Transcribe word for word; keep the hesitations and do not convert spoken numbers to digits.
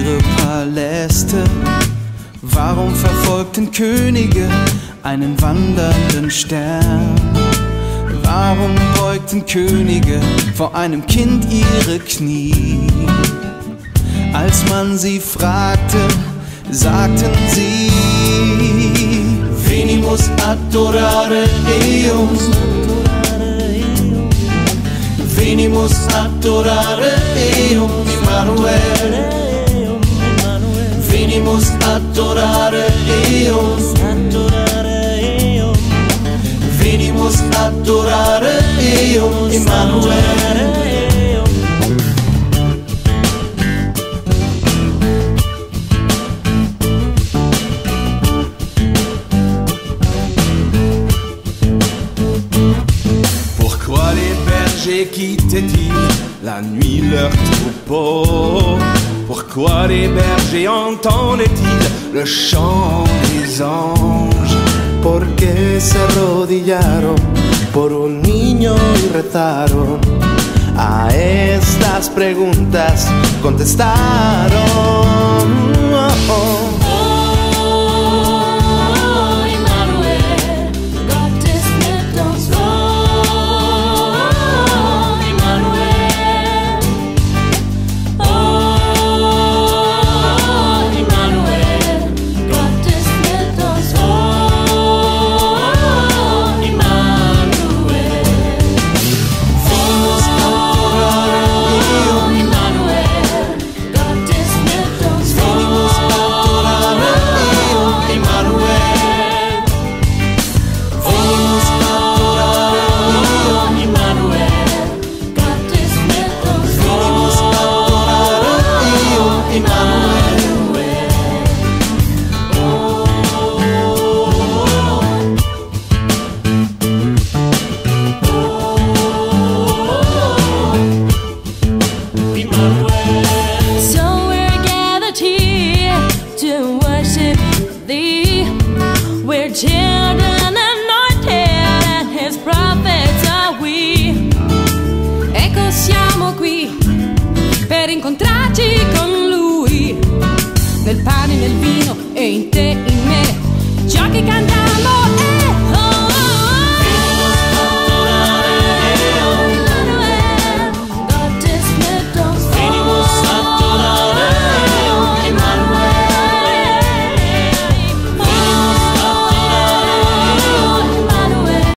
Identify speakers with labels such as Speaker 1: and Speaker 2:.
Speaker 1: ihre Paläste? Warum verfolgten Könige einen wandernden Stern? Warum beugten Könige vor einem Kind ihre Knie? Als man sie fragte, sagten sie: Venimus adorare Eum, Venimus adorare Eum, Immanuel. Venimus adorare Eum, Venimus adorare Eum, Immanuel.
Speaker 2: Pourquoi les bergers quittaient-ils la nuit leur troupeau? Pourquoi les bergers entendaient-ils le chant des anges?
Speaker 3: Porque se arrodillaron por un niño y rezaron. A estas preguntas contestaron. Oh, oh.
Speaker 4: We're